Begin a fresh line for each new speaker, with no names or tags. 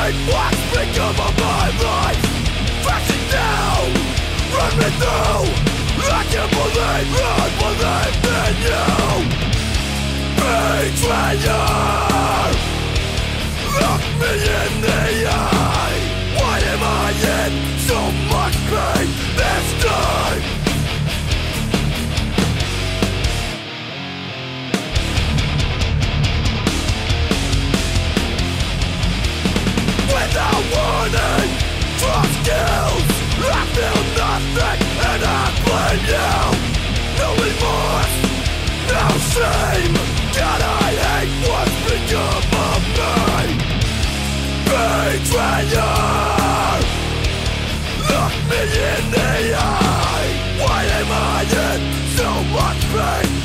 hate what's become of my life. Crashing down, run me through. I can't believe in you. Betrayer, look me in the eye. Why am I in so much pain this time? Without warning, trust kills. I feel nothing and I blame you. No remorse, no shame. God, I hate what's become of me. Betrayer, look me in the eye. Why am I in so much pain